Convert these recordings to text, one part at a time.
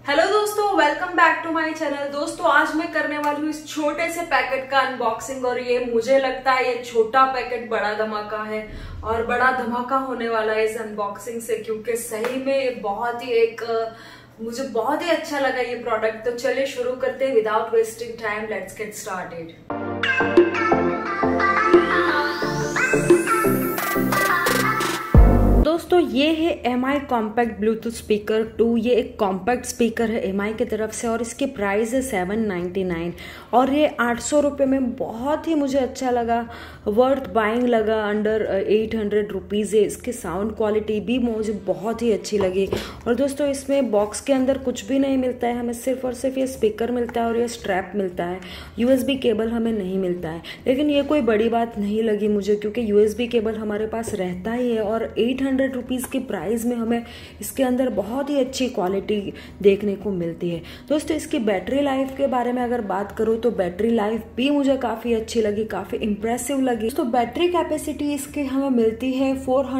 Hello दोस्तों, welcome back to my channel. दोस्तों आज मैं करने वाली हूँ इस छोटे से पैकेट का अनबॉक्सिंग और ये मुझे लगता है ये छोटा पैकेट बड़ा धमाका है और बड़ा धमाका होने वाला है इस अनबॉक्सिंग से, क्योंकि सही में बहुत ही मुझे बहुत ही अच्छा लगा ये प्रोडक्ट। तो चलिए शुरू करते हैं without wasting time, let's get started. दोस्तों ये है MI कॉम्पैक्ट ब्लूटूथ स्पीकर 2। ये एक कॉम्पैक्ट स्पीकर है MI की तरफ से और इसकी प्राइस है 799 और ये 800 रुपये में बहुत ही मुझे अच्छा लगा, वर्थ बाइंग लगा। अंडर 800 रुपीज़ है। इसकी साउंड क्वालिटी भी मुझे बहुत ही अच्छी लगी। और दोस्तों इसमें बॉक्स के अंदर कुछ भी नहीं मिलता है, हमें सिर्फ और सिर्फ ये स्पीकर मिलता है और ये स्ट्रैप मिलता है। USB केबल हमें नहीं मिलता है, लेकिन ये कोई बड़ी बात नहीं लगी मुझे, क्योंकि USB केबल हमारे पास रहता ही है और 800 रुपीज़ की प्राइस में हमें इसके अंदर बहुत ही अच्छी क्वालिटी देखने को मिलती है। दोस्तों इसकी बैटरी लाइफ के बारे में अगर बात करूँ तो बैटरी लाइफ भी मुझे काफ़ी अच्छी लगी, काफ़ी इंप्रेसिव लगी। तो बैटरी कैपेसिटी इसकी हमें मिलती है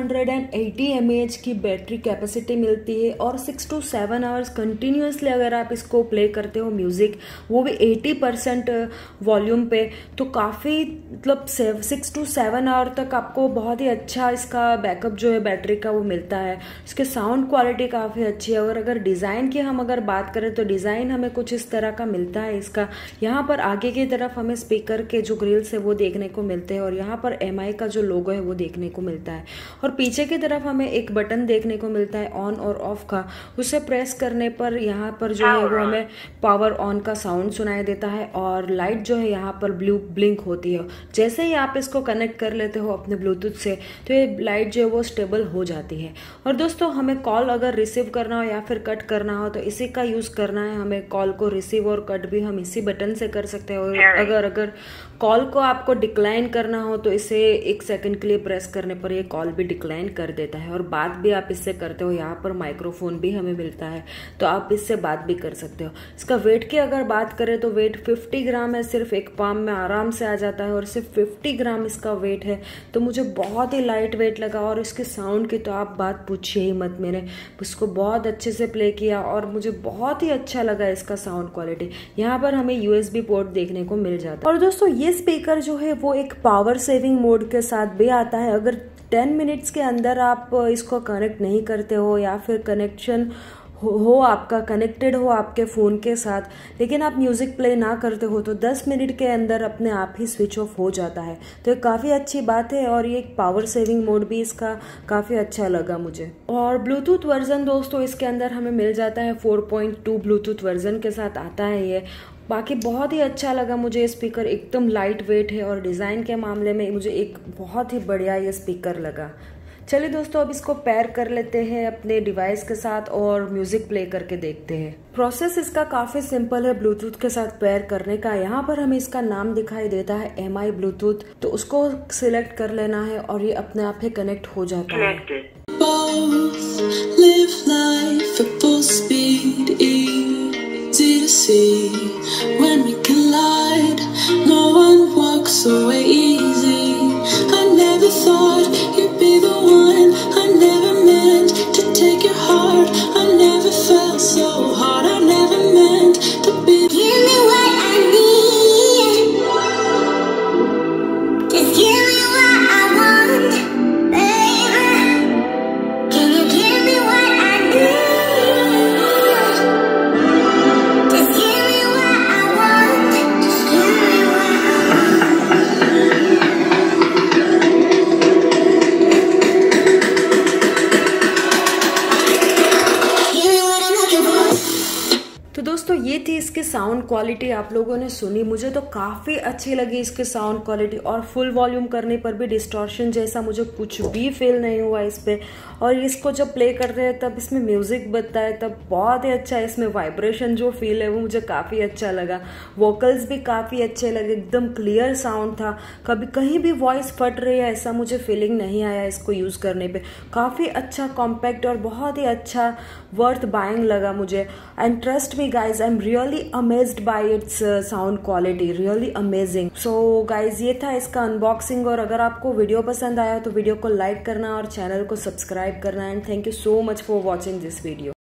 480 mAh की बैटरी कैपेसिटी मिलती है और 6 to 7 आवर्स कंटिन्यूसली अगर आप इसको प्ले करते हो म्यूजिक, वो भी 80% वॉल्यूम पे, तो काफ़ी मतलब 6 to 7 आवर तक आपको बहुत ही अच्छा इसका बैकअप जो है बैटरी का वो मिलता है। इसके साउंड क्वालिटी काफ़ी अच्छी है। और अगर डिज़ाइन की हम अगर बात करें तो डिज़ाइन हमें कुछ इस तरह का मिलता है। इसका यहाँ पर आगे की तरफ हमें स्पीकर के जो ग्रिल्स है वो देखने को मिलते हैं और यहाँ पर MI का जो लोगो है वो देखने को मिलता है। और पीछे की तरफ हमें एक बटन देखने को मिलता है ऑन और ऑफ का। उसे प्रेस करने पर यहाँ पर जो है वो हमें पावर ऑन का साउंड सुनाई देता है और लाइट जो है यहाँ पर ब्लू ब्लिंक होती है। जैसे ही आप इसको कनेक्ट कर लेते हो अपने ब्लूटूथ से तो ये लाइट जो है वो स्टेबल हो जाती है। और दोस्तों हमें कॉल अगर रिसीव करना हो या फिर कट करना हो तो इसी का यूज़ करना है। हमें कॉल को रिसीव और कट भी हम इसी बटन से कर सकते हैं। और अगर कॉल को आपको डिक्लाइन करना हो तो इसे 1 सेकंड के लिए प्रेस करने पर ये कॉल भी डिक्लाइन कर देता है और बात भी आप इससे करते हो। यहाँ पर माइक्रोफोन भी हमें मिलता है तो आप इससे बात भी कर सकते हो। इसका वेट की अगर बात करें तो वेट 50 ग्राम है, सिर्फ एक पाम में आराम से आ जाता है और सिर्फ 50 ग्राम इसका वेट है। तो मुझे बहुत ही लाइट वेट लगा और इसके साउंड की तो आप बात पूछिए ही मत। मैंने उसको बहुत अच्छे से प्ले किया और मुझे बहुत ही अच्छा लगा इसका साउंड क्वालिटी। यहाँ पर हमें USB पोर्ट देखने को मिल जाता है। और दोस्तों ये स्पीकर जो है वो एक पावर सेविंग मोड के साथ भी आता है। अगर 10 मिनट्स के अंदर आप इसको कनेक्ट नहीं करते हो या फिर कनेक्शन हो आपका कनेक्टेड हो आपके फ़ोन के साथ, लेकिन आप म्यूज़िक प्ले ना करते हो तो 10 मिनट के अंदर अपने आप ही स्विच ऑफ हो जाता है। तो ये काफ़ी अच्छी बात है और ये एक पावर सेविंग मोड भी इसका काफ़ी अच्छा लगा मुझे। और ब्लूटूथ वर्जन दोस्तों इसके अंदर हमें मिल जाता है 4.2 ब्लूटूथ वर्जन के साथ आता है ये। बाकी बहुत ही अच्छा लगा मुझे। स्पीकर एकदम लाइट वेट है और डिज़ाइन के मामले में मुझे एक बहुत ही बढ़िया ये स्पीकर लगा। चलिए दोस्तों अब इसको पेयर कर लेते हैं अपने डिवाइस के साथ और म्यूजिक प्ले करके देखते हैं। प्रोसेस इसका काफ़ी सिंपल है ब्लूटूथ के साथ पेयर करने का। यहाँ पर हमें इसका नाम दिखाई देता है MI ब्लूटूथ, तो उसको सिलेक्ट कर लेना है और ये अपने आप ही कनेक्ट हो जाता है। दोस्तों ये थी इसकी साउंड क्वालिटी, आप लोगों ने सुनी, मुझे तो काफ़ी अच्छी लगी इसकी साउंड क्वालिटी। और फुल वॉल्यूम करने पर भी डिस्टॉर्शन जैसा मुझे कुछ भी फील नहीं हुआ इस पे। और इसको जब प्ले करते हैं तब इसमें म्यूज़िक बजता है तब बहुत ही अच्छा है। इसमें वाइब्रेशन जो फील है वो मुझे काफ़ी अच्छा लगा। वोकल्स भी काफ़ी अच्छे लगे, एकदम क्लियर साउंड था, कभी कहीं भी वॉइस फट रही है ऐसा मुझे फीलिंग नहीं आया इसको यूज़ करने पे। काफ़ी अच्छा कॉम्पैक्ट और बहुत ही अच्छा वर्थ बाइंग लगा मुझे। And trust me guys, I am really amazed by its sound quality, really amazing. So guys ये था इसका अनबॉक्सिंग। और अगर आपको वीडियो पसंद आया तो वीडियो को लाइक करना और चैनल को सब्सक्राइब करना। And thank you so much for watching this video.